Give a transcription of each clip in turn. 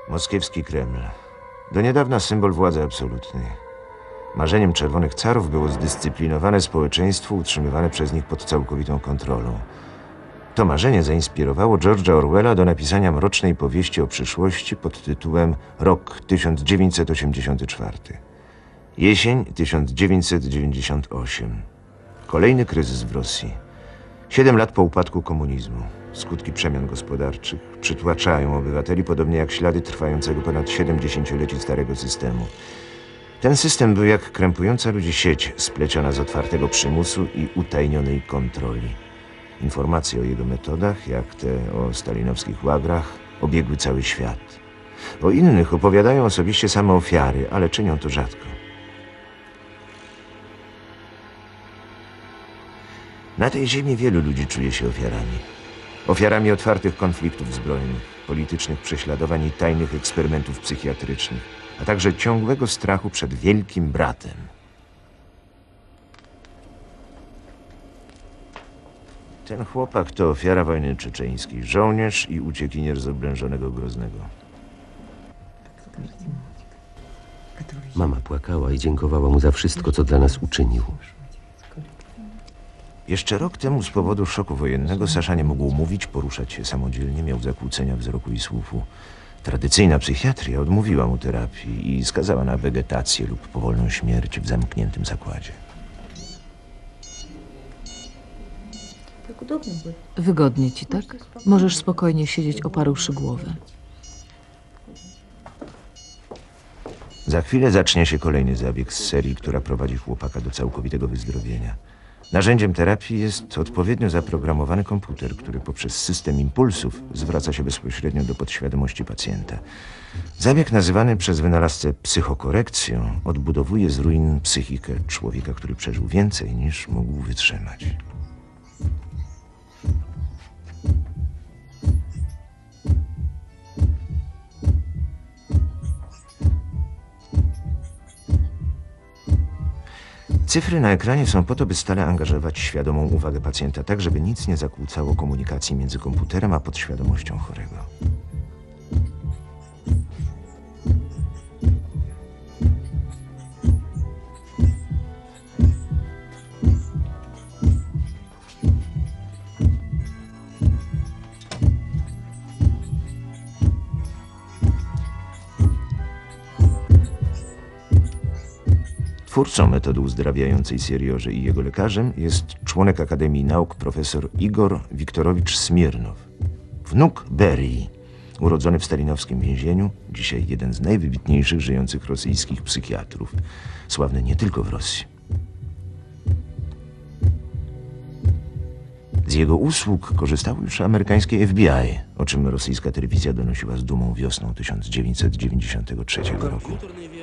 Moskiewski Kreml. Do niedawna symbol władzy absolutnej. Marzeniem czerwonych carów było zdyscyplinowane społeczeństwo utrzymywane przez nich pod całkowitą kontrolą. To marzenie zainspirowało George'a Orwella do napisania mrocznej powieści o przyszłości pod tytułem Rok 1984. Jesień 1998. Kolejny kryzys w Rosji. 7 lat po upadku komunizmu. Skutki przemian gospodarczych przytłaczają obywateli, podobnie jak ślady trwającego ponad 70-leci starego systemu. Ten system był jak krępująca ludzi sieć spleciona z otwartego przymusu i utajnionej kontroli. Informacje o jego metodach, jak te o stalinowskich łagrach, obiegły cały świat. O innych opowiadają osobiście same ofiary, ale czynią to rzadko. Na tej ziemi wielu ludzi czuje się ofiarami. Ofiarami otwartych konfliktów zbrojnych, politycznych prześladowań i tajnych eksperymentów psychiatrycznych, a także ciągłego strachu przed wielkim bratem. Ten chłopak to ofiara wojny czeczeńskiej, żołnierz i uciekinier z oblężonego Groznego. Mama płakała i dziękowała mu za wszystko, co dla nas uczynił. Jeszcze rok temu z powodu szoku wojennego Sasza nie mógł mówić, poruszać się samodzielnie, miał zakłócenia wzroku i słuchu. Tradycyjna psychiatria odmówiła mu terapii i skazała na wegetację lub powolną śmierć w zamkniętym zakładzie. Wygodnie ci, tak? Możesz spokojnie siedzieć oparłszy głowę. Za chwilę zacznie się kolejny zabieg z serii, która prowadzi chłopaka do całkowitego wyzdrowienia. Narzędziem terapii jest odpowiednio zaprogramowany komputer, który poprzez system impulsów zwraca się bezpośrednio do podświadomości pacjenta. Zabieg nazywany przez wynalazcę psychokorekcją odbudowuje z ruin psychikę człowieka, który przeżył więcej niż mógł wytrzymać. Cyfry na ekranie są po to, by stale angażować świadomą uwagę pacjenta, tak żeby nic nie zakłócało komunikacji między komputerem a podświadomością chorego. Twórcą metody uzdrawiającej Serioże i jego lekarzem jest członek Akademii Nauk profesor Igor Wiktorowicz Smirnow, wnuk Berii, urodzony w stalinowskim więzieniu, dzisiaj jeden z najwybitniejszych żyjących rosyjskich psychiatrów, sławny nie tylko w Rosji. Z jego usług korzystało już amerykańskie FBI, o czym rosyjska telewizja donosiła z dumą wiosną 1993 roku.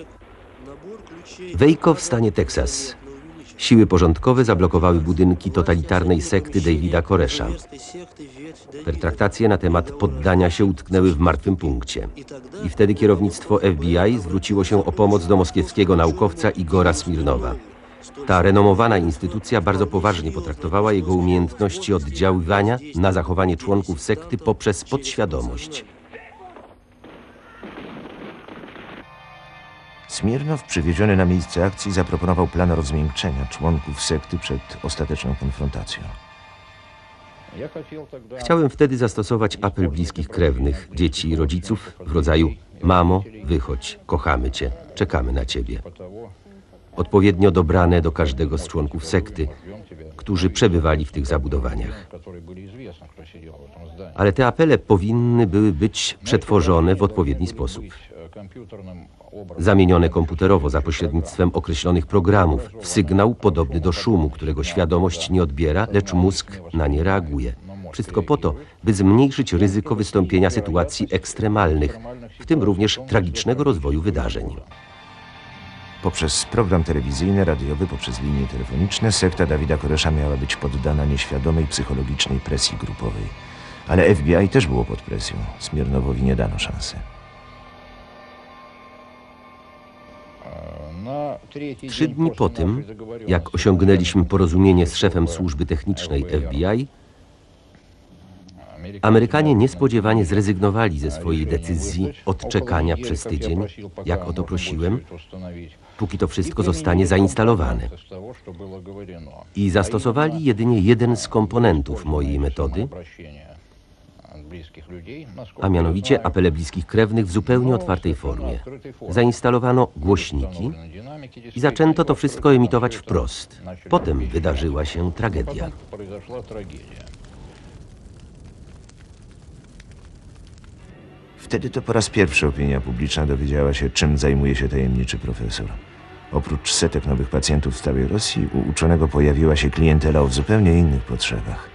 Waco w stanie Teksas. Siły porządkowe zablokowały budynki totalitarnej sekty Davida Koresha. Pertraktacje na temat poddania się utknęły w martwym punkcie. I wtedy kierownictwo FBI zwróciło się o pomoc do moskiewskiego naukowca Igora Smirnowa. Ta renomowana instytucja bardzo poważnie potraktowała jego umiejętności oddziaływania na zachowanie członków sekty poprzez podświadomość. Smirnow, przywieziony na miejsce akcji, zaproponował plan rozmiękczenia członków sekty przed ostateczną konfrontacją. Chciałem wtedy zastosować apel bliskich krewnych, dzieci i rodziców w rodzaju: mamo, wychodź, kochamy cię, czekamy na ciebie. Odpowiednio dobrane do każdego z członków sekty, którzy przebywali w tych zabudowaniach. Ale te apele powinny były być przetworzone w odpowiedni sposób. Zamienione komputerowo za pośrednictwem określonych programów w sygnał podobny do szumu, którego świadomość nie odbiera, lecz mózg na nie reaguje. Wszystko po to, by zmniejszyć ryzyko wystąpienia sytuacji ekstremalnych, w tym również tragicznego rozwoju wydarzeń. Poprzez program telewizyjny, radiowy, poprzez linie telefoniczne sekta Davida Koresha miała być poddana nieświadomej psychologicznej presji grupowej. Ale FBI też było pod presją. Smirnowowi nie dano szansy. 3 dni po tym, jak osiągnęliśmy porozumienie z szefem służby technicznej FBI, Amerykanie niespodziewanie zrezygnowali ze swojej decyzji odczekania przez tydzień, jak o to prosiłem, póki to wszystko zostanie zainstalowane. I zastosowali jedynie jeden z komponentów mojej metody, a mianowicie apele bliskich krewnych w zupełnie otwartej formie. Zainstalowano głośniki i zaczęto to wszystko emitować wprost. Potem wydarzyła się tragedia. Wtedy to po raz pierwszy opinia publiczna dowiedziała się, czym zajmuje się tajemniczy profesor. Oprócz setek nowych pacjentów w całej Rosji, u uczonego pojawiła się klientela o zupełnie innych potrzebach.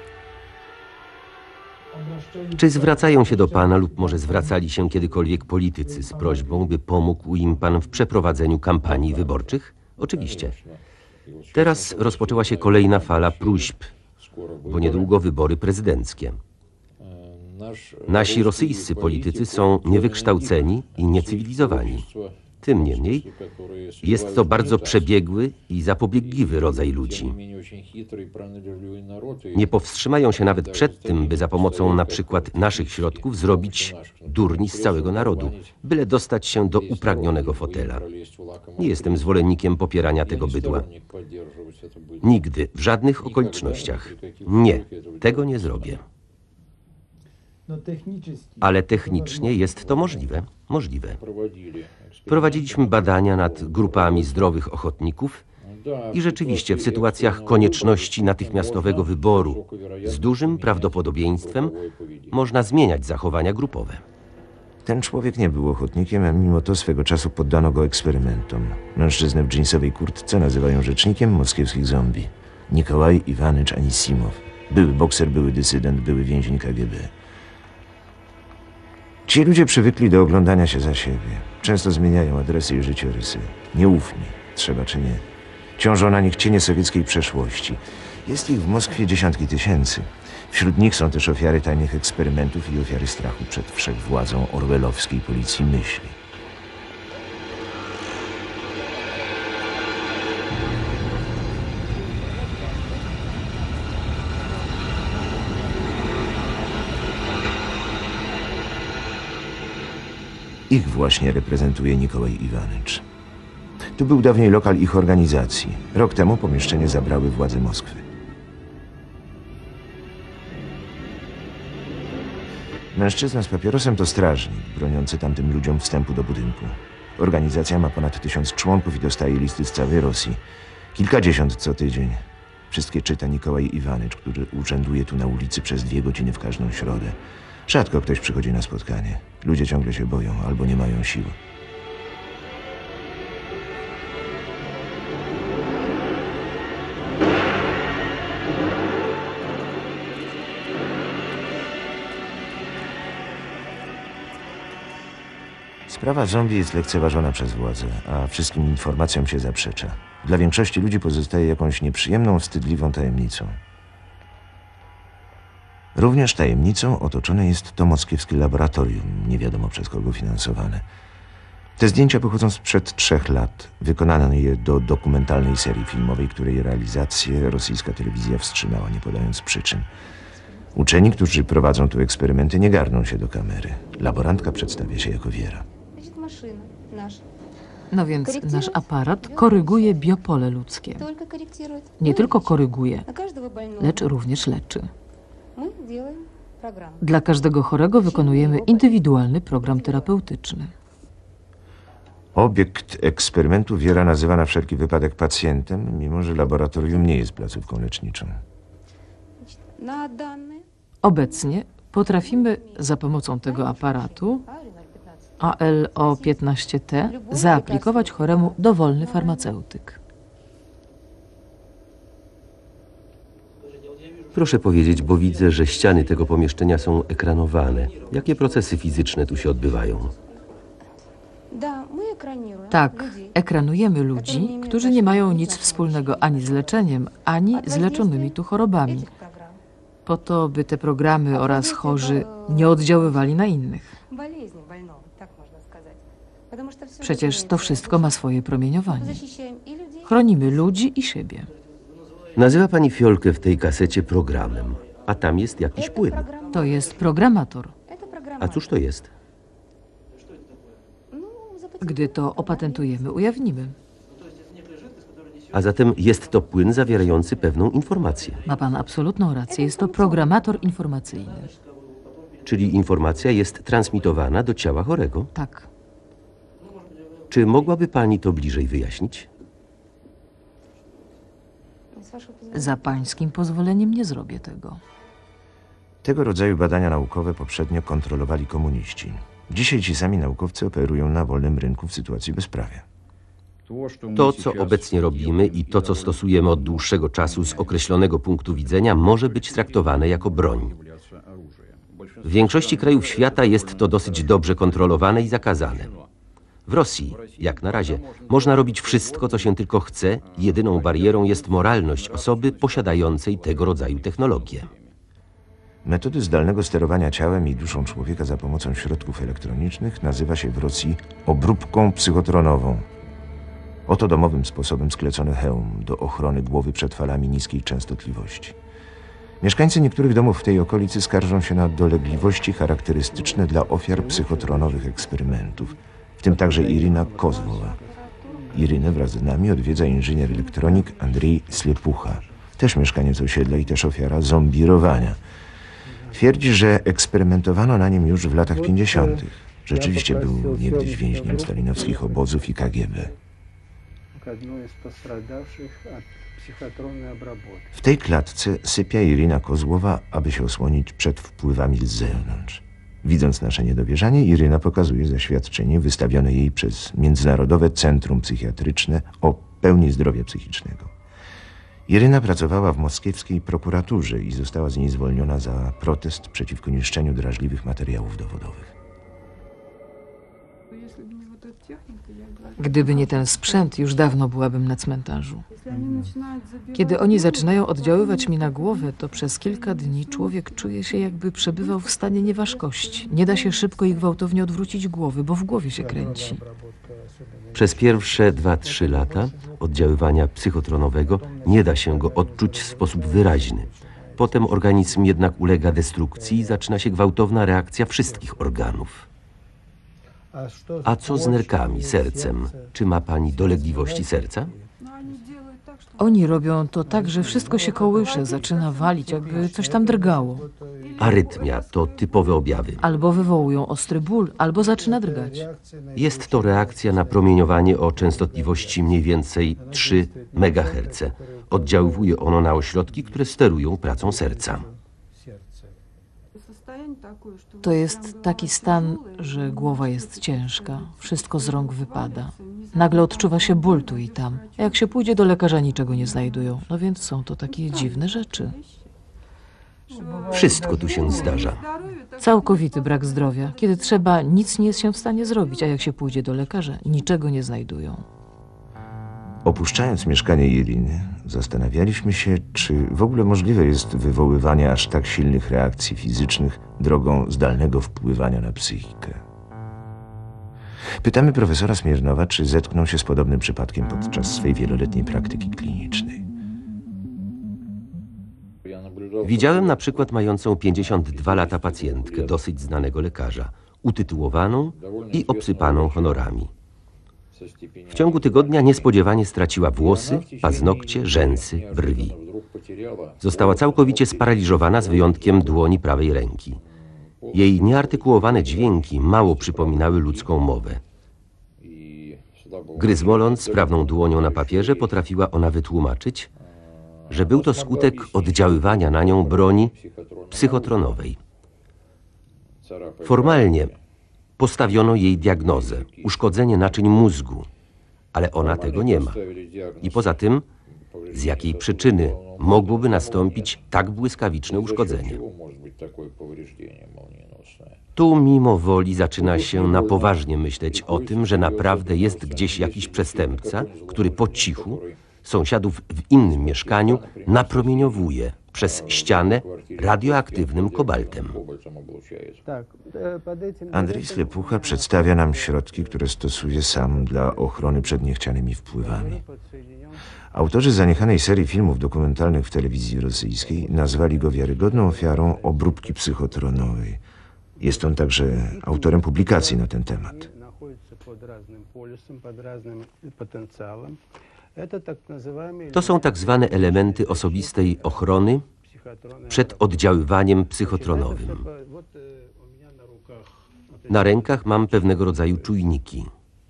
Czy zwracają się do pana lub może zwracali się kiedykolwiek politycy z prośbą, by pomógł im pan w przeprowadzeniu kampanii wyborczych? Oczywiście. Teraz rozpoczęła się kolejna fala próśb, bo niedługo wybory prezydenckie. Nasi rosyjscy politycy są niewykształceni i niecywilizowani. Tym niemniej jest to bardzo przebiegły i zapobiegliwy rodzaj ludzi. Nie powstrzymają się nawet przed tym, by za pomocą na przykład naszych środków zrobić durni z całego narodu, byle dostać się do upragnionego fotela. Nie jestem zwolennikiem popierania tego bydła. Nigdy, w żadnych okolicznościach. Nie, tego nie zrobię. Ale technicznie jest to możliwe. Możliwe. Prowadziliśmy badania nad grupami zdrowych ochotników i rzeczywiście w sytuacjach konieczności natychmiastowego wyboru z dużym prawdopodobieństwem można zmieniać zachowania grupowe. Ten człowiek nie był ochotnikiem, a mimo to swego czasu poddano go eksperymentom. Mężczyznę w dżinsowej kurtce nazywają rzecznikiem moskiewskich zombie. Nikołaj Iwanycz Anisimow. Były bokser, były dysydent, były więzień KGB. Ci ludzie przywykli do oglądania się za siebie. Często zmieniają adresy i życiorysy. Nieufni, trzeba czy nie. Ciążą na nich cienie sowieckiej przeszłości. Jest ich w Moskwie dziesiątki tysięcy. Wśród nich są też ofiary tajnych eksperymentów i ofiary strachu przed wszechwładzą orwellowskiej policji myśli. Ich właśnie reprezentuje Nikołaj Iwanycz. Tu był dawniej lokal ich organizacji. Rok temu pomieszczenie zabrały władze Moskwy. Mężczyzna z papierosem to strażnik, broniący tamtym ludziom wstępu do budynku. Organizacja ma ponad 1000 członków i dostaje listy z całej Rosji. Kilkadziesiąt co tydzień. Wszystkie czyta Nikołaj Iwanycz, który urzęduje tu na ulicy przez 2 godziny w każdą środę. Rzadko ktoś przychodzi na spotkanie. Ludzie ciągle się boją albo nie mają sił. Sprawa zombie jest lekceważona przez władze, a wszystkim informacjom się zaprzecza. Dla większości ludzi pozostaje jakąś nieprzyjemną, wstydliwą tajemnicą. Również tajemnicą otoczone jest to moskiewskie laboratorium, nie wiadomo przez kogo finansowane. Te zdjęcia pochodzą sprzed 3 lat. Wykonano je do dokumentalnej serii filmowej, której realizację rosyjska telewizja wstrzymała, nie podając przyczyn. Uczeni, którzy prowadzą tu eksperymenty, nie garną się do kamery. Laborantka przedstawia się jako Wiera. No więc nasz aparat koryguje biopole ludzkie. Nie tylko koryguje, lecz również leczy. Dla każdego chorego wykonujemy indywidualny program terapeutyczny. Obiekt eksperymentu Wiera nazywa na wszelki wypadek pacjentem, mimo że laboratorium nie jest placówką leczniczą. Obecnie potrafimy za pomocą tego aparatu ALO15T zaaplikować choremu dowolny farmaceutyk. Proszę powiedzieć, bo widzę, że ściany tego pomieszczenia są ekranowane. Jakie procesy fizyczne tu się odbywają? Tak, ekranujemy ludzi, którzy nie mają nic wspólnego ani z leczeniem, ani z leczonymi tu chorobami. Po to, by te programy oraz chorzy nie oddziaływali na innych. Przecież to wszystko ma swoje promieniowanie. Chronimy ludzi i siebie. Nazywa pani fiolkę w tej kasecie programem. a tam jest jakiś płyn. To jest programator. A cóż to jest? Gdy to opatentujemy, ujawnimy. A zatem jest to płyn zawierający pewną informację. Ma pan absolutną rację. Jest to programator informacyjny. Czyli informacja jest transmitowana do ciała chorego. Tak. Czy mogłaby pani to bliżej wyjaśnić? Za pańskim pozwoleniem nie zrobię tego. Tego rodzaju badania naukowe poprzednio kontrolowali komuniści. Dzisiaj ci sami naukowcy operują na wolnym rynku w sytuacji bezprawia. To, co obecnie robimy i to, co stosujemy od dłuższego czasu z określonego punktu widzenia, może być traktowane jako broń. W większości krajów świata jest to dosyć dobrze kontrolowane i zakazane. W Rosji, jak na razie, można robić wszystko, co się tylko chce. Jedyną barierą jest moralność osoby posiadającej tego rodzaju technologię. Metody zdalnego sterowania ciałem i duszą człowieka za pomocą środków elektronicznych nazywa się w Rosji obróbką psychotronową. Oto domowym sposobem sklecony hełm do ochrony głowy przed falami niskiej częstotliwości. Mieszkańcy niektórych domów w tej okolicy skarżą się na dolegliwości charakterystyczne dla ofiar psychotronowych eksperymentów, w tym także Irina Kozłowa. Irynę wraz z nami odwiedza inżynier elektronik Andrzej Slepucha, też mieszkaniec osiedla i też ofiara zombirowania. Twierdzi, że eksperymentowano na nim już w latach 50. Rzeczywiście był niegdyś więźniem stalinowskich obozów i KGB. W tej klatce sypia Irina Kozłowa, aby się osłonić przed wpływami z zewnątrz. Widząc nasze niedowierzanie, Iryna pokazuje zaświadczenie wystawione jej przez Międzynarodowe Centrum Psychiatryczne o pełni zdrowia psychicznego. Iryna pracowała w moskiewskiej prokuraturze i została z niej zwolniona za protest przeciwko niszczeniu drażliwych materiałów dowodowych. Gdyby nie ten sprzęt, już dawno byłabym na cmentarzu. Kiedy oni zaczynają oddziaływać mi na głowę, to przez kilka dni człowiek czuje się, jakby przebywał w stanie nieważkości. Nie da się szybko i gwałtownie odwrócić głowy, bo w głowie się kręci. Przez pierwsze 2-3 lata oddziaływania psychotronowego nie da się go odczuć w sposób wyraźny. Potem organizm jednak ulega destrukcji i zaczyna się gwałtowna reakcja wszystkich organów. A co z nerkami, sercem? Czy ma pani dolegliwości serca? Oni robią to tak, że wszystko się kołysze, zaczyna walić, jakby coś tam drgało. Arytmia to typowe objawy. Albo wywołują ostry ból, albo zaczyna drgać. Jest to reakcja na promieniowanie o częstotliwości mniej więcej 3 MHz. Oddziaływuje ono na ośrodki, które sterują pracą serca. To jest taki stan, że głowa jest ciężka, wszystko z rąk wypada. Nagle odczuwa się ból tu i tam, a jak się pójdzie do lekarza, niczego nie znajdują. No więc są to takie dziwne rzeczy. Wszystko tu się zdarza. Całkowity brak zdrowia. Kiedy trzeba, nic nie jest się w stanie zrobić, a jak się pójdzie do lekarza, niczego nie znajdują. Opuszczając mieszkanie Iriny, zastanawialiśmy się, czy w ogóle możliwe jest wywoływanie aż tak silnych reakcji fizycznych drogą zdalnego wpływania na psychikę. Pytamy profesora Smirnowa, czy zetknął się z podobnym przypadkiem podczas swej wieloletniej praktyki klinicznej. Widziałem na przykład mającą 52 lata pacjentkę dosyć znanego lekarza, utytułowaną i obsypaną honorami. W ciągu tygodnia niespodziewanie straciła włosy, paznokcie, rzęsy, brwi. Została całkowicie sparaliżowana z wyjątkiem dłoni prawej ręki. Jej nieartykułowane dźwięki mało przypominały ludzką mowę. Gryzmoląc sprawną dłonią na papierze, potrafiła ona wytłumaczyć, że był to skutek oddziaływania na nią broni psychotronowej. Formalnie postawiono jej diagnozę – uszkodzenie naczyń mózgu, ale ona tego nie ma. I poza tym, z jakiej przyczyny mogłoby nastąpić tak błyskawiczne uszkodzenie? Tu mimo woli zaczyna się na poważnie myśleć o tym, że naprawdę jest gdzieś jakiś przestępca, który po cichu sąsiadów w innym mieszkaniu napromieniowuje przez ścianę radioaktywnym kobaltem. Andrzej Slepucha przedstawia nam środki, które stosuje sam dla ochrony przed niechcianymi wpływami. Autorzy zaniechanej serii filmów dokumentalnych w telewizji rosyjskiej nazwali go wiarygodną ofiarą obróbki psychotronowej. Jest on także autorem publikacji na ten temat. To są tak zwane elementy osobistej ochrony przed oddziaływaniem psychotronowym. Na rękach mam pewnego rodzaju czujniki.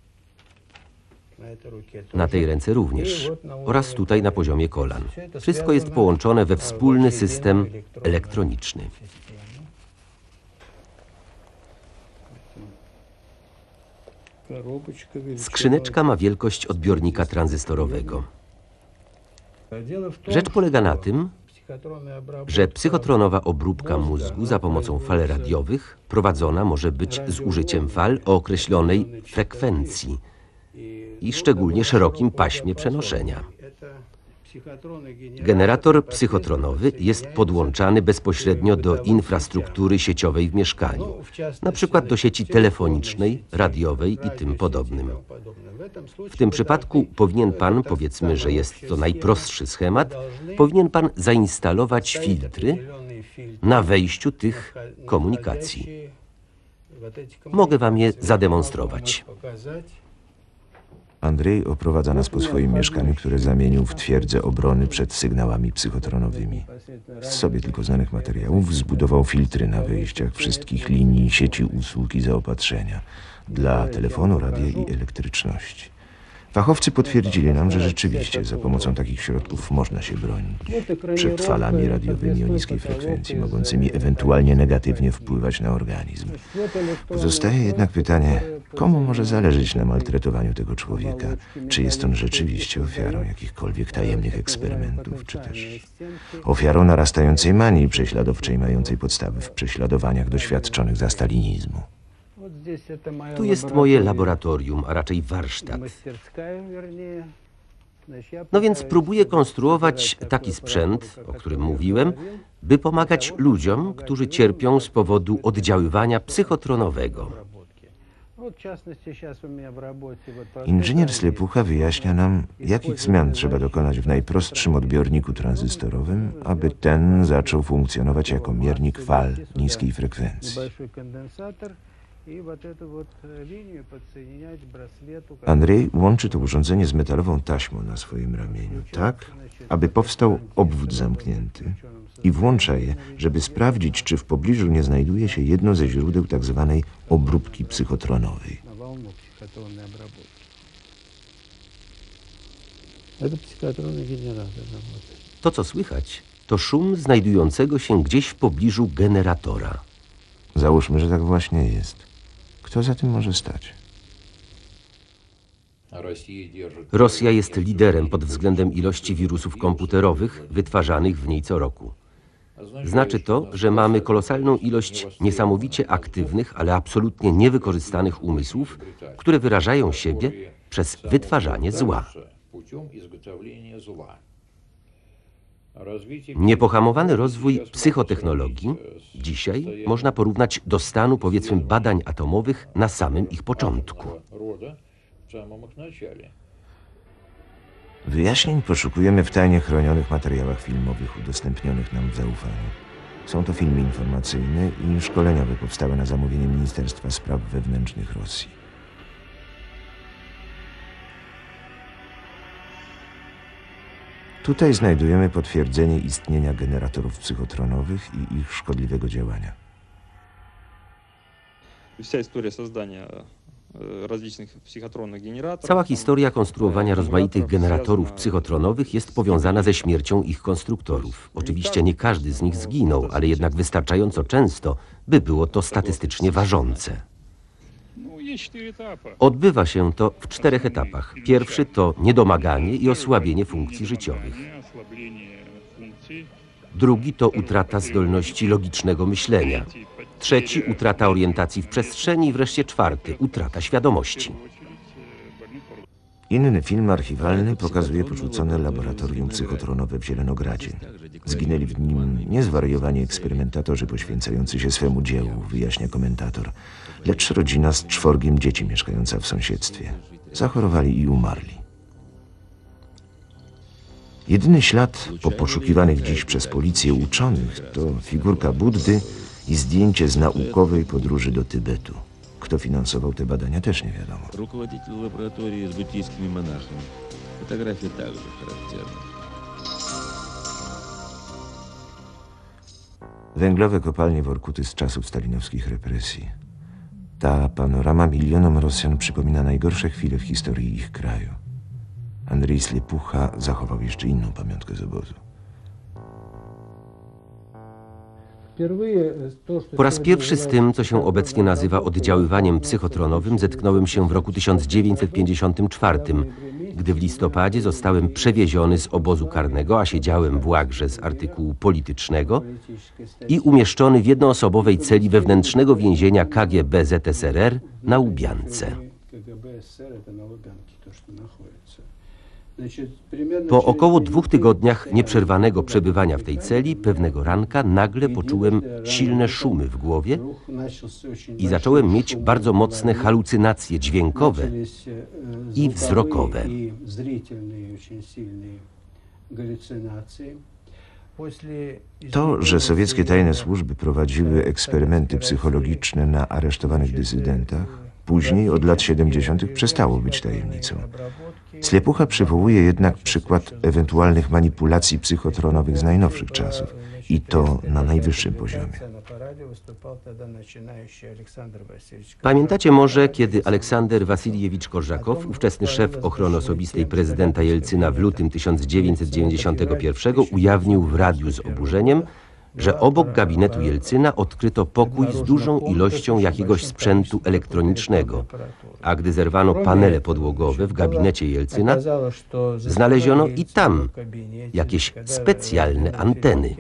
Na tej ręce również. Oraz tutaj na poziomie kolan. Wszystko jest połączone we wspólny system elektroniczny. Skrzyneczka ma wielkość odbiornika tranzystorowego. Rzecz polega na tym, że psychotronowa obróbka mózgu za pomocą fal radiowych prowadzona może być z użyciem fal o określonej frekwencji i szczególnie szerokim paśmie przenoszenia. Generator psychotronowy jest podłączany bezpośrednio do infrastruktury sieciowej w mieszkaniu, na przykład do sieci telefonicznej, radiowej i tym podobnym. W tym przypadku powinien pan, powiedzmy, że jest to najprostszy schemat, powinien pan zainstalować filtry na wejściu tych komunikacji. Mogę wam je zademonstrować. Andrzej oprowadza nas po swoim mieszkaniu, które zamienił w twierdzę obrony przed sygnałami psychotronowymi. Z sobie tylko znanych materiałów zbudował filtry na wejściach wszystkich linii sieci usług i zaopatrzenia dla telefonu, radia i elektryczności. Fachowcy potwierdzili nam, że rzeczywiście za pomocą takich środków można się bronić przed falami radiowymi o niskiej frekwencji, mogącymi ewentualnie negatywnie wpływać na organizm. Pozostaje jednak pytanie, komu może zależeć na maltretowaniu tego człowieka? Czy jest on rzeczywiście ofiarą jakichkolwiek tajemnych eksperymentów, czy też ofiarą narastającej manii prześladowczej mającej podstawy w prześladowaniach doświadczonych za stalinizmu? Tu jest moje laboratorium, a raczej warsztat. No więc próbuję konstruować taki sprzęt, o którym mówiłem, by pomagać ludziom, którzy cierpią z powodu oddziaływania psychotronowego. Inżynier Slepucha wyjaśnia nam, jakich zmian trzeba dokonać w najprostszym odbiorniku tranzystorowym, aby ten zaczął funkcjonować jako miernik fal niskiej frekwencji. Andrzej łączy to urządzenie z metalową taśmą na swoim ramieniu, tak, aby powstał obwód zamknięty i włącza je, żeby sprawdzić, czy w pobliżu nie znajduje się jedno ze źródeł tak zwanej obróbki psychotronowej. To, co słychać, to szum znajdującego się gdzieś w pobliżu generatora. Załóżmy, że tak właśnie jest. Kto za tym może stać? Rosja jest liderem pod względem ilości wirusów komputerowych wytwarzanych w niej co roku. Znaczy to, że mamy kolosalną ilość niesamowicie aktywnych, ale absolutnie niewykorzystanych umysłów, które wyrażają siebie przez wytwarzanie zła. Niepohamowany rozwój psychotechnologii dzisiaj można porównać do stanu, powiedzmy, badań atomowych na samym ich początku. Wyjaśnień poszukujemy w tajnie chronionych materiałach filmowych udostępnionych nam w zaufaniu. Są to filmy informacyjne i szkoleniowe powstałe na zamówienie Ministerstwa Spraw Wewnętrznych Rosji. Tutaj znajdujemy potwierdzenie istnienia generatorów psychotronowych i ich szkodliwego działania. Cała historia konstruowania rozmaitych generatorów psychotronowych jest powiązana ze śmiercią ich konstruktorów. Oczywiście nie każdy z nich zginął, ale jednak wystarczająco często, by było to statystycznie ważące. Odbywa się to w 4 etapach. Pierwszy to niedomaganie i osłabienie funkcji życiowych. Drugi to utrata zdolności logicznego myślenia. Trzeci utrata orientacji w przestrzeni i wreszcie 4 utrata świadomości. Inny film archiwalny pokazuje porzucone laboratorium psychotronowe w Zielenogradzie. Zginęli w nim niezwariowani eksperymentatorzy poświęcający się swemu dziełu, wyjaśnia komentator, lecz rodzina z 4 dzieci mieszkająca w sąsiedztwie. Zachorowali i umarli. Jedyny ślad po poszukiwanych dziś przez policję uczonych to figurka Buddy i zdjęcie z naukowej podróży do Tybetu. Kto finansował te badania, też nie wiadomo. Руководитель лаборатории с буддийскими монахами. Фотография также характерна. Węglowe kopalnie Workuty z czasów stalinowskich represji. Ta panorama milionom Rosjan przypomina najgorsze chwile w historii ich kraju. Andrzej Ślepucha zachował jeszcze inną pamiątkę z obozu. Po raz pierwszy z tym, co się obecnie nazywa oddziaływaniem psychotronowym, zetknąłem się w roku 1954, gdy w listopadzie zostałem przewieziony z obozu karnego, a siedziałem w łagrze z artykułu politycznego i umieszczony w jednoosobowej celi wewnętrznego więzienia KGB ZSRR na Łubiance. Po około 2 tygodniach nieprzerwanego przebywania w tej celi, pewnego ranka nagle poczułem silne szumy w głowie i zacząłem mieć bardzo mocne halucynacje dźwiękowe i wzrokowe. To, że sowieckie tajne służby prowadziły eksperymenty psychologiczne na aresztowanych dysydentach, później od lat 70. przestało być tajemnicą. Ślepucha przywołuje jednak przykład ewentualnych manipulacji psychotronowych z najnowszych czasów i to na najwyższym poziomie. Pamiętacie może, kiedy Aleksander Wasiljewicz Korżakow, ówczesny szef ochrony osobistej prezydenta Jelcyna w lutym 1991 ujawnił w radiu z oburzeniem, że obok gabinetu Jelcyna odkryto pokój z dużą ilością jakiegoś sprzętu elektronicznego, a gdy zerwano panele podłogowe w gabinecie Jelcyna, znaleziono i tam jakieś specjalne anteny.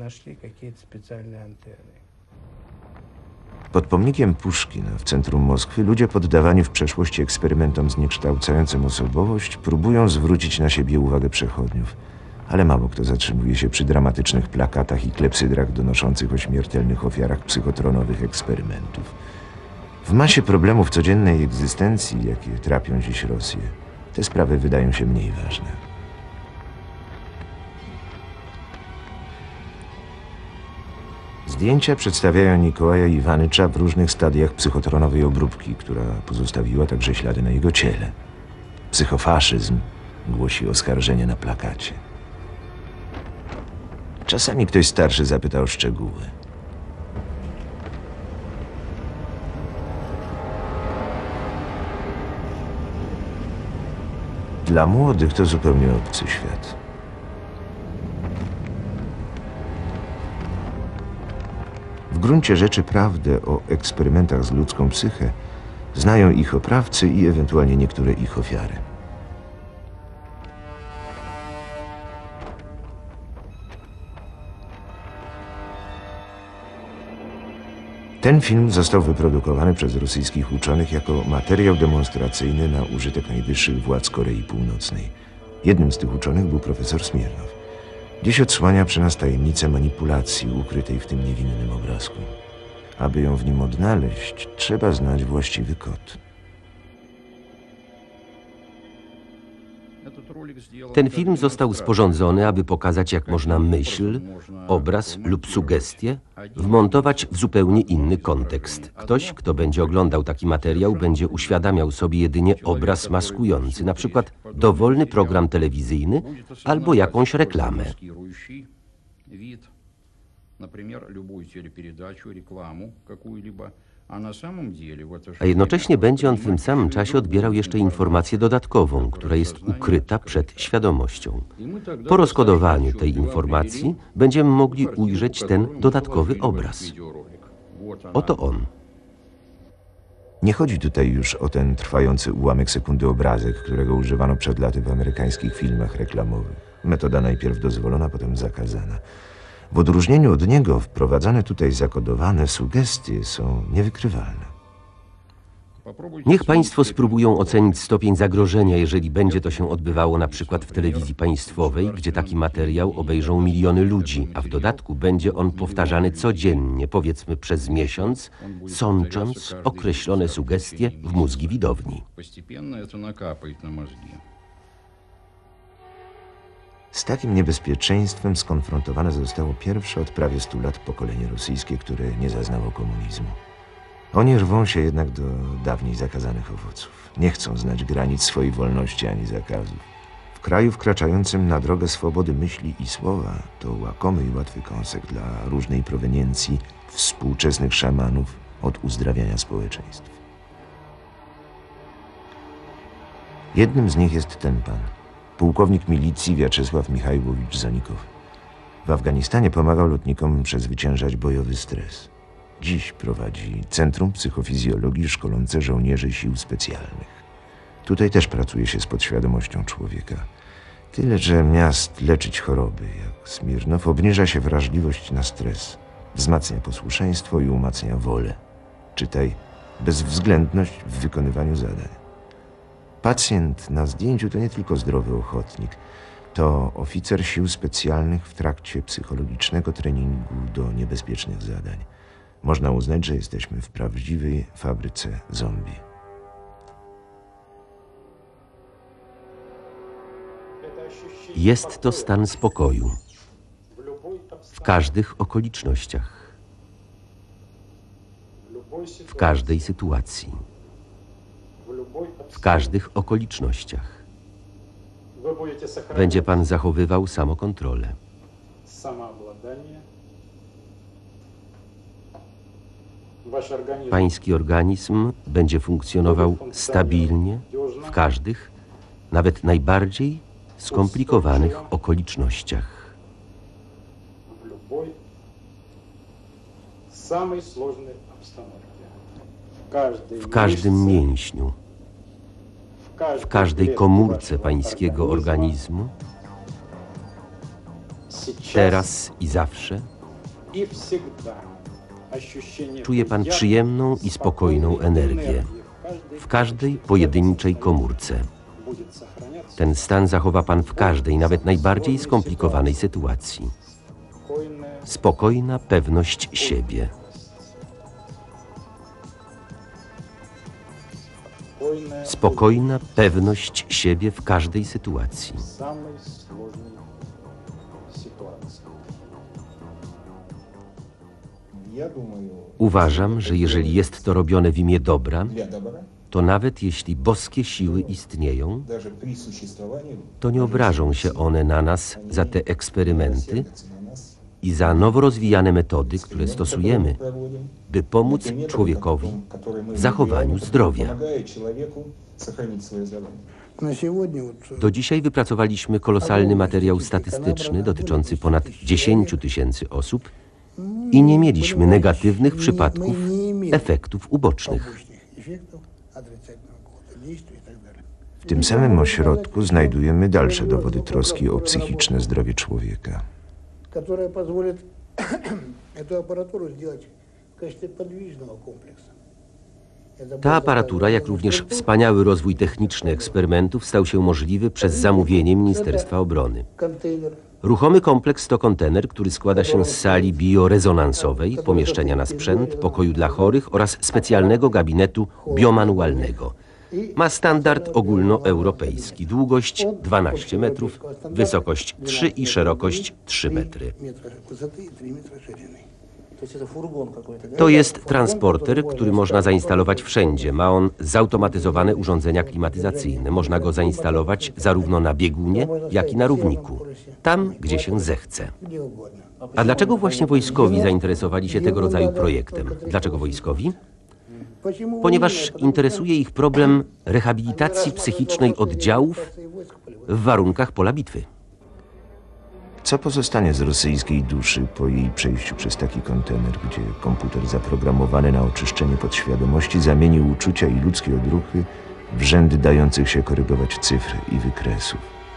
Pod pomnikiem Puszkina w centrum Moskwy ludzie poddawani w przeszłości eksperymentom zniekształcającym osobowość próbują zwrócić na siebie uwagę przechodniów. Ale mało kto zatrzymuje się przy dramatycznych plakatach i klepsydrach donoszących o śmiertelnych ofiarach psychotronowych eksperymentów. W masie problemów codziennej egzystencji, jakie trapią dziś Rosję, te sprawy wydają się mniej ważne. Zdjęcia przedstawiają Nikołaja Iwanycza w różnych stadiach psychotronowej obróbki, która pozostawiła także ślady na jego ciele. Psychofaszyzm, głosi oskarżenie na plakacie. Czasami ktoś starszy zapyta o szczegóły. Dla młodych to zupełnie obcy świat. W gruncie rzeczy prawdę o eksperymentach z ludzką psychę znają ich oprawcy i ewentualnie niektóre ich ofiary. Ten film został wyprodukowany przez rosyjskich uczonych jako materiał demonstracyjny na użytek najwyższych władz Korei Północnej. Jednym z tych uczonych był profesor Smiernow. Dziś odsłania przy nas tajemnicę manipulacji ukrytej w tym niewinnym obrazku. Aby ją w nim odnaleźć, trzeba znać właściwy kod. Ten film został sporządzony, aby pokazać, jak można myśl, obraz lub sugestię wmontować w zupełnie inny kontekst. Ktoś, kto będzie oglądał taki materiał, będzie uświadamiał sobie jedynie obraz maskujący, na przykład dowolny program telewizyjny albo jakąś reklamę. A jednocześnie będzie on w tym samym czasie odbierał jeszcze informację dodatkową, która jest ukryta przed świadomością. Po rozkodowaniu tej informacji będziemy mogli ujrzeć ten dodatkowy obraz. Oto on. Nie chodzi tutaj już o ten trwający ułamek sekundy obrazek, którego używano przed laty w amerykańskich filmach reklamowych. Metoda najpierw dozwolona, potem zakazana. W odróżnieniu od niego wprowadzane tutaj zakodowane sugestie są niewykrywalne. Niech Państwo spróbują ocenić stopień zagrożenia, jeżeli będzie to się odbywało na przykład w telewizji państwowej, gdzie taki materiał obejrzą miliony ludzi, a w dodatku będzie on powtarzany codziennie, powiedzmy przez miesiąc, sącząc określone sugestie w mózgi widowni. Z takim niebezpieczeństwem skonfrontowane zostało pierwsze od prawie 100 lat pokolenie rosyjskie, które nie zaznało komunizmu. Oni rwą się jednak do dawniej zakazanych owoców. Nie chcą znać granic swojej wolności ani zakazów. W kraju wkraczającym na drogę swobody myśli i słowa to łakomy i łatwy kąsek dla różnej proweniencji współczesnych szamanów od uzdrawiania społeczeństw. Jednym z nich jest ten pan, pułkownik milicji Wiaczesław Michajłowicz Zonikow. W Afganistanie pomagał lotnikom przezwyciężać bojowy stres. Dziś prowadzi Centrum Psychofizjologii szkolące żołnierzy sił specjalnych. Tutaj też pracuje się z podświadomością człowieka. Tyle, że miast leczyć choroby, jak Smirnow, obniża się wrażliwość na stres, wzmacnia posłuszeństwo i umacnia wolę. Czytaj, bezwzględność w wykonywaniu zadań. Pacjent na zdjęciu to nie tylko zdrowy ochotnik, to oficer sił specjalnych w trakcie psychologicznego treningu do niebezpiecznych zadań. Można uznać, że jesteśmy w prawdziwej fabryce zombie. Jest to stan spokoju w każdych okolicznościach, w każdej sytuacji, w każdych okolicznościach. Będzie pan zachowywał samokontrolę. Pański organizm będzie funkcjonował stabilnie w każdych, nawet najbardziej skomplikowanych okolicznościach. W każdym mięśniu, w każdej komórce pańskiego organizmu, teraz i zawsze, czuje pan przyjemną i spokojną energię w każdej pojedynczej komórce. Ten stan zachowa pan w każdej, nawet najbardziej skomplikowanej sytuacji. Spokojna pewność siebie. Spokojna pewność siebie w każdej sytuacji. Uważam, że jeżeli jest to robione w imię dobra, to nawet jeśli boskie siły istnieją, to nie obrażą się one na nas za te eksperymenty i za nowo rozwijane metody, które stosujemy, by pomóc człowiekowi w zachowaniu zdrowia. Do dzisiaj wypracowaliśmy kolosalny materiał statystyczny dotyczący ponad 10 000 osób i nie mieliśmy negatywnych przypadków efektów ubocznych. W tym samym ośrodku znajdujemy dalsze dowody troski o psychiczne zdrowie człowieka. Ta aparatura, jak również wspaniały rozwój techniczny eksperymentów stał się możliwy przez zamówienie Ministerstwa Obrony. Ruchomy kompleks to kontener, który składa się z sali biorezonansowej, pomieszczenia na sprzęt, pokoju dla chorych oraz specjalnego gabinetu biomanualnego. Ma standard ogólnoeuropejski, długość 12 metrów, wysokość 3 i szerokość 3 metry. To jest transporter, który można zainstalować wszędzie. Ma on zautomatyzowane urządzenia klimatyzacyjne. Można go zainstalować zarówno na biegunie, jak i na równiku. Tam, gdzie się zechce. A dlaczego właśnie wojskowi zainteresowali się tego rodzaju projektem? Dlaczego wojskowi? Ponieważ interesuje ich problem rehabilitacji psychicznej oddziałów w warunkach pola bitwy. Co pozostanie z rosyjskiej duszy po jej przejściu przez taki kontener, gdzie komputer zaprogramowany na oczyszczenie podświadomości zamienił uczucia i ludzkie odruchy w rzędy dających się korygować cyfr i wykresów?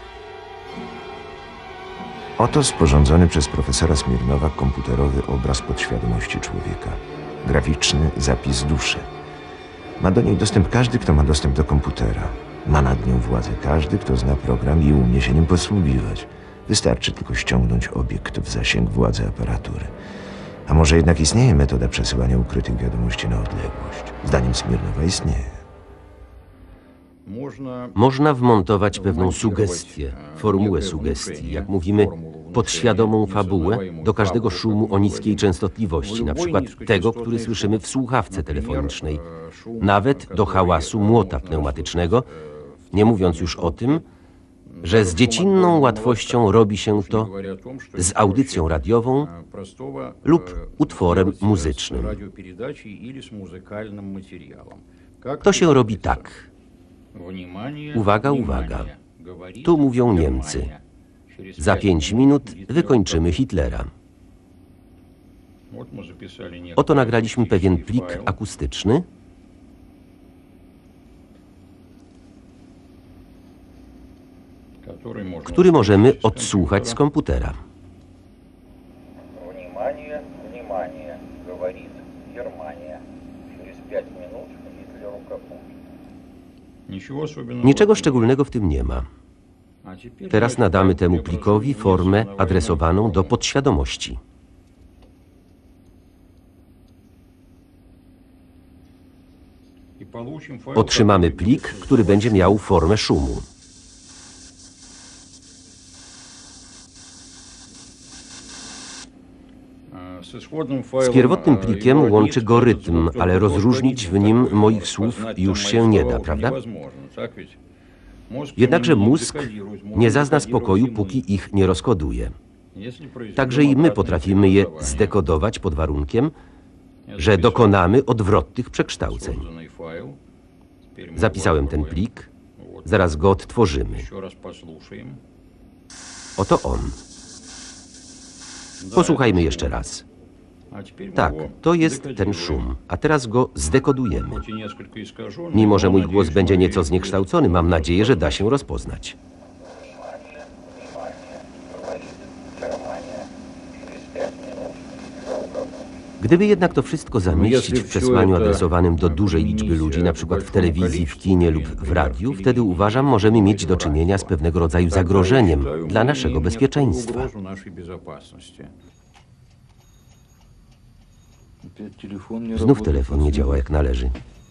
Oto sporządzony przez profesora Smirnowa komputerowy obraz podświadomości człowieka. Graficzny zapis duszy. Ma do niej dostęp każdy, kto ma dostęp do komputera. Ma nad nią władzę każdy, kto zna program i umie się nim posługiwać. Wystarczy tylko ściągnąć obiekt w zasięg władzy aparatury. A może jednak istnieje metoda przesyłania ukrytych wiadomości na odległość? Zdaniem Smirnowa istnieje. Można wmontować pewną sugestię, formułę sugestii, jak mówimy, podświadomą fabułę do każdego szumu o niskiej częstotliwości, na przykład tego, który słyszymy w słuchawce telefonicznej, nawet do hałasu młota pneumatycznego, nie mówiąc już o tym, że z dziecinną łatwością robi się to z audycją radiową lub utworem muzycznym. To się robi tak. Uwaga, uwaga. Tu mówią Niemcy. Za 5 minut wykończymy Hitlera. Oto nagraliśmy pewien plik akustyczny, który możemy odsłuchać z komputera. Внимание, внимание, говорит Германия. Через 5 минут Гитлеру капут. Niczego szczególnego w tym nie ma. Teraz nadamy temu plikowi formę adresowaną do podświadomości. Otrzymamy plik, który będzie miał formę szumu. Z pierwotnym plikiem łączy go rytm, ale rozróżnić w nim moich słów już się nie da, prawda? Jednakże mózg nie zazna spokoju, póki ich nie rozkoduje. Także i my potrafimy je zdekodować pod warunkiem, że dokonamy odwrotnych przekształceń. Zapisałem ten plik, zaraz go odtworzymy. Oto on. Posłuchajmy jeszcze raz. Tak, to jest ten szum, a teraz go zdekodujemy. Mimo że mój głos będzie nieco zniekształcony, mam nadzieję, że da się rozpoznać. Gdyby jednak to wszystko zamieścić w przesłaniu adresowanym do dużej liczby ludzi, na przykład w telewizji, w kinie lub w radiu, wtedy uważam, możemy mieć do czynienia z pewnego rodzaju zagrożeniem dla naszego bezpieczeństwa. Znów telefon nie działa jak należy.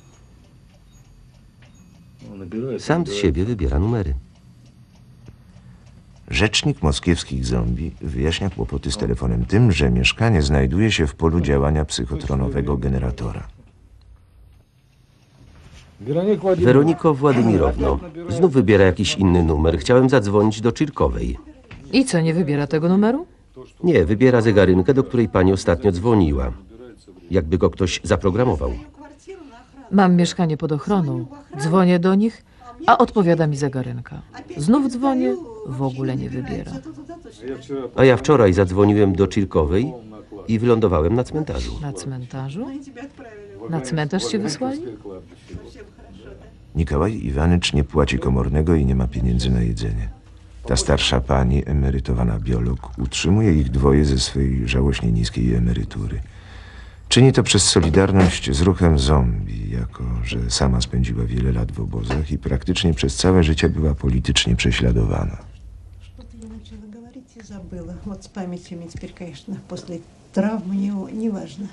Sam z siebie wybiera numery. Rzecznik moskiewskich zombie wyjaśnia kłopoty z telefonem tym, że mieszkanie znajduje się w polu działania psychotronowego generatora. Weroniko Władimirowno, znów wybiera jakiś inny numer. Chciałem zadzwonić do Czirkowej. I co, nie wybiera tego numeru? Nie, wybiera zegarynkę, do której pani ostatnio dzwoniła. Jakby go ktoś zaprogramował. Mam mieszkanie pod ochroną. Dzwonię do nich, a odpowiada mi zegarynka. Znów dzwonię, w ogóle nie wybiera. A ja wczoraj zadzwoniłem do Czirkowej i wylądowałem na cmentarzu. Na cmentarzu? Na cmentarz cię wysłali? Nikołaj Iwanycz nie płaci komornego i nie ma pieniędzy na jedzenie. Ta starsza pani, emerytowana biolog, utrzymuje ich dwoje ze swej żałośnie niskiej emerytury. Czyni to przez solidarność z ruchem zombie, jako że sama spędziła wiele lat w obozach i praktycznie przez całe życie była politycznie prześladowana. Что-то я начала говорить и забыла. Вот с памятью мне теперь, конечно, после травмы не важно.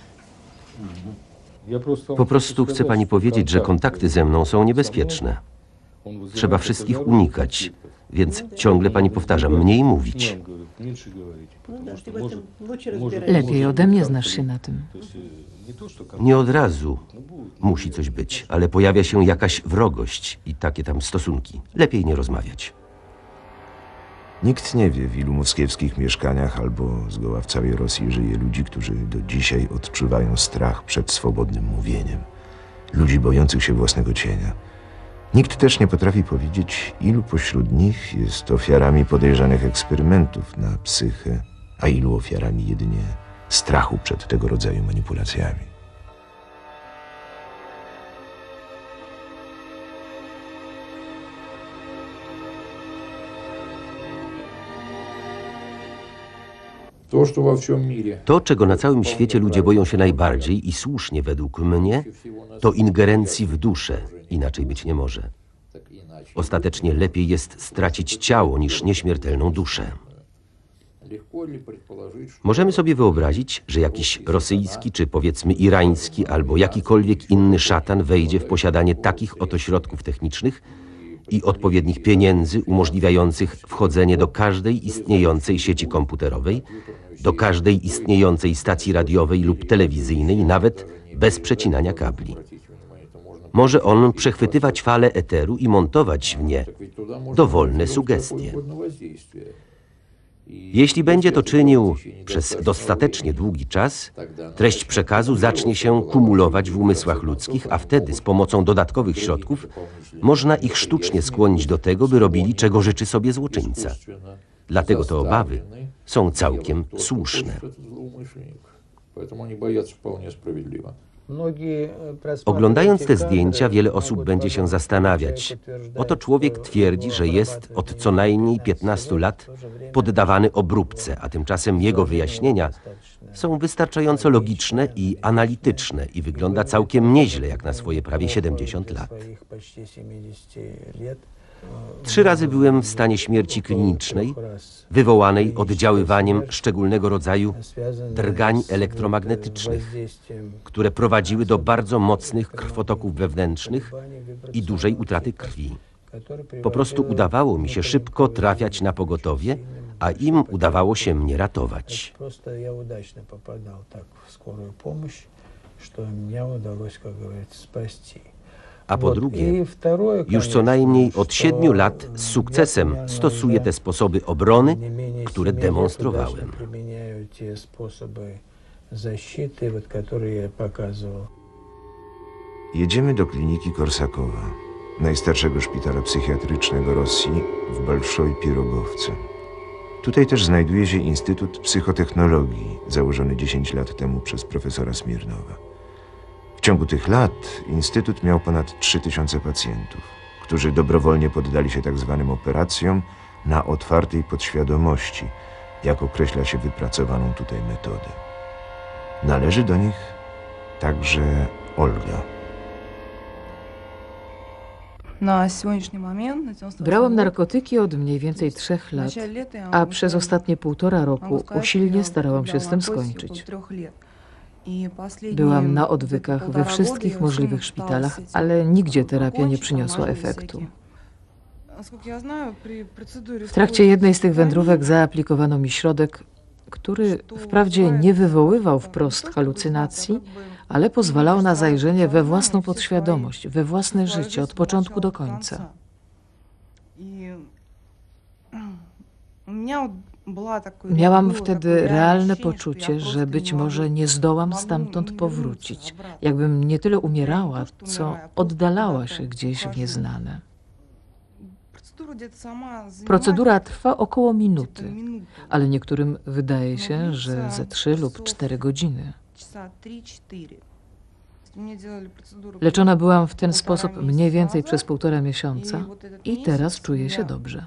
Po prostu chcę pani powiedzieć, że kontakty ze mną są niebezpieczne. Trzeba wszystkich unikać, więc ciągle pani powtarza, mniej mówić. Ну да, ты в этом лучше разбираешься. Lepiej ode mnie znasz się na tym. Nie od razu musi coś być, ale pojawia się jakaś wrogość i takie tam stosunki. Lepiej nie rozmawiać. Nikt nie wie, w ilu moskiewskich mieszkaniach albo zgoła w całej Rosji żyje ludzi, którzy do dzisiaj odczuwają strach przed swobodnym mówieniem. Ludzi bojących się własnego cienia. Nikt też nie potrafi powiedzieć, ilu pośród nich jest ofiarami podejrzanych eksperymentów na psychę, a ilu ofiarami jedynie strachu przed tego rodzaju manipulacjami. To, czego na całym świecie ludzie boją się najbardziej i słusznie według mnie, to ingerencji w duszę. Inaczej być nie może. Ostatecznie lepiej jest stracić ciało niż nieśmiertelną duszę. Możemy sobie wyobrazić, że jakiś rosyjski, czy powiedzmy irański, albo jakikolwiek inny szatan wejdzie w posiadanie takich oto środków technicznych i odpowiednich pieniędzy umożliwiających wchodzenie do każdej istniejącej sieci komputerowej, do każdej istniejącej stacji radiowej lub telewizyjnej, nawet bez przecinania kabli. Może on przechwytywać fale eteru i montować w nie dowolne sugestie. Jeśli będzie to czynił przez dostatecznie długi czas, treść przekazu zacznie się kumulować w umysłach ludzkich, a wtedy z pomocą dodatkowych środków można ich sztucznie skłonić do tego, by robili, czego życzy sobie złoczyńca. Dlatego te obawy są całkiem słuszne. Oglądając te zdjęcia, wiele osób będzie się zastanawiać. Oto człowiek twierdzi, że jest od co najmniej 15 lat poddawany obróbce, a tymczasem jego wyjaśnienia są wystarczająco logiczne i analityczne i wygląda całkiem nieźle jak na swoje prawie 70 lat. 3 razy byłem w stanie śmierci klinicznej, wywołanej oddziaływaniem szczególnego rodzaju drgań elektromagnetycznych, które prowadziły do bardzo mocnych krwotoków wewnętrznych i dużej utraty krwi. Po prostu udawało mi się szybko trafiać na pogotowie, a im udawało się mnie ratować. A po drugie, już co najmniej od 7 lat z sukcesem stosuję te sposoby obrony, które demonstrowałem. Jedziemy do kliniki Korsakowa, najstarszego szpitala psychiatrycznego Rosji w Balszoj Pirogowce. Tutaj też znajduje się Instytut Psychotechnologii, założony 10 lat temu przez profesora Smirnowa. W ciągu tych lat Instytut miał ponad 3000 pacjentów, którzy dobrowolnie poddali się tzw. operacjom na otwartej podświadomości, jak określa się wypracowaną tutaj metodę. Należy do nich także Olga. Brałam narkotyki od mniej więcej 3 lat, a przez ostatnie 1,5 roku usilnie starałam się z tym skończyć. Byłam na odwykach we wszystkich możliwych szpitalach, ale nigdzie terapia nie przyniosła efektu. W trakcie jednej z tych wędrówek zaaplikowano mi środek, który wprawdzie nie wywoływał wprost halucynacji, ale pozwalał na zajrzenie we własną podświadomość, we własne życie od początku do końca. Miałam wtedy realne poczucie, że być może nie zdołam stamtąd powrócić, jakbym nie tyle umierała, co oddalała się gdzieś w nieznane. Procedura trwa około minuty, ale niektórym wydaje się, że ze 3 lub 4 godziny. Leczona byłam w ten sposób mniej więcej przez 1,5 miesiąca i teraz czuję się dobrze.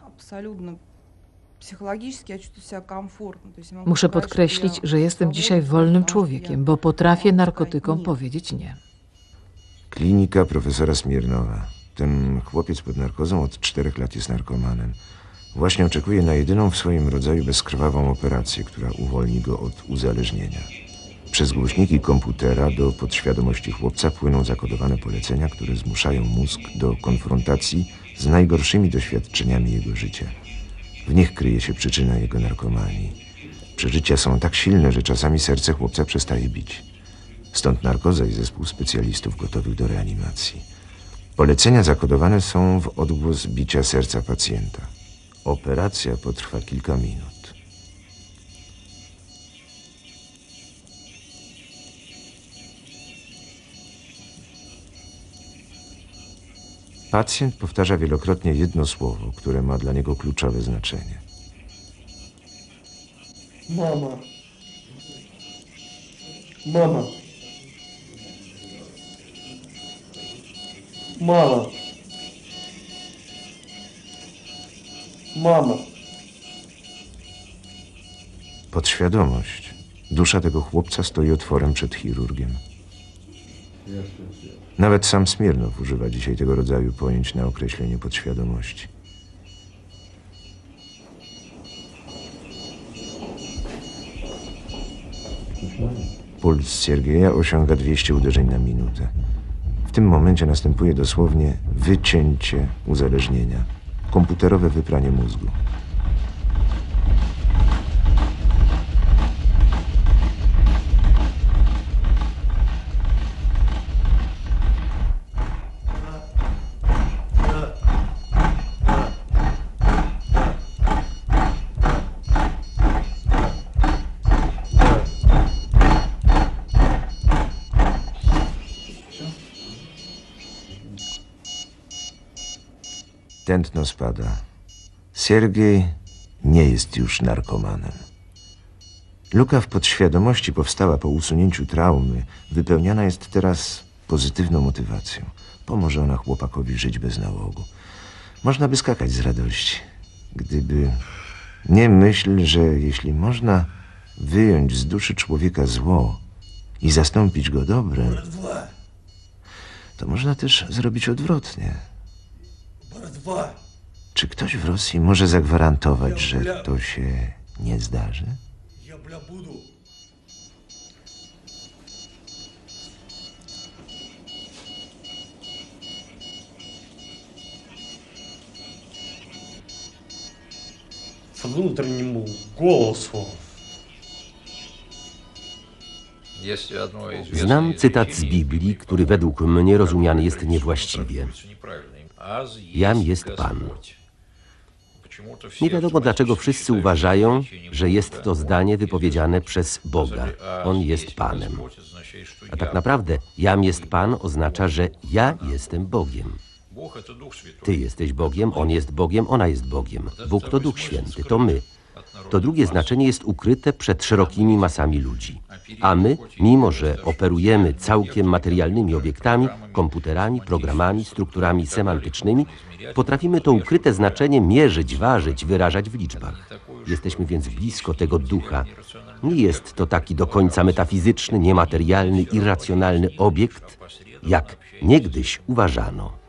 Muszę podkreślić, że jestem dzisiaj wolnym człowiekiem, bo potrafię narkotykom powiedzieć nie. Klinika profesora Smirnowa. Ten chłopiec pod narkozą od 4 lat jest narkomanem. Właśnie oczekuje na jedyną w swoim rodzaju bezkrwawą operację, która uwolni go od uzależnienia. Przez głośniki komputera do podświadomości chłopca płyną zakodowane polecenia, które zmuszają mózg do konfrontacji z najgorszymi doświadczeniami jego życia. W nich kryje się przyczyna jego narkomanii. Przeżycia są tak silne, że czasami serce chłopca przestaje bić. Stąd narkoza i zespół specjalistów gotowych do reanimacji. Polecenia zakodowane są w odgłos bicia serca pacjenta. Operacja potrwa kilka minut. Pacjent powtarza wielokrotnie jedno słowo, które ma dla niego kluczowe znaczenie. Mama. Mama. Mama. Mama. Podświadomość. Dusza tego chłopca stoi otworem przed chirurgiem. Nawet sam Smirnow używa dzisiaj tego rodzaju pojęć na określenie podświadomości. Puls Siergieja osiąga 200 uderzeń na minutę. W tym momencie następuje dosłownie wycięcie uzależnienia, komputerowe wypranie mózgu. Tętno spada. Siergiej nie jest już narkomanem. Luka w podświadomości powstała po usunięciu traumy, wypełniana jest teraz pozytywną motywacją. Pomoże ona chłopakowi żyć bez nałogu. Można by skakać z radości, gdyby nie myśl, że jeśli można wyjąć z duszy człowieka zło i zastąpić go dobrem, to można też zrobić odwrotnie. Czy ktoś w Rosji może zagwarantować, że to się nie zdarzy? По внутреннему голосу. Znam cytat z Biblii, który według mnie rozumiany jest niewłaściwie. Jam jest Pan. Nie wiadomo, dlaczego wszyscy uważają, że jest to zdanie wypowiedziane przez Boga. On jest Panem. A tak naprawdę Jam jest Pan oznacza, że ja jestem Bogiem. Ty jesteś Bogiem, On jest Bogiem, ona jest Bogiem. Bóg to Duch Święty, to my. To drugie znaczenie jest ukryte przed szerokimi masami ludzi. A my, mimo że operujemy całkiem materialnymi obiektami, komputerami, programami, strukturami semantycznymi, potrafimy to ukryte znaczenie mierzyć, ważyć, wyrażać w liczbach. Jesteśmy więc blisko tego ducha. Nie jest to taki do końca metafizyczny, niematerialny, irracjonalny obiekt, jak niegdyś uważano.